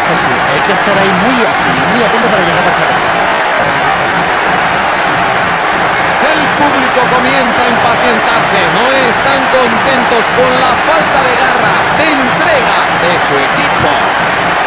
Eso sí, hay que estar ahí muy atento para llegar a esa red. El público comienza a impacientarse. No están contentos con la falta de garra, de entrega de su equipo.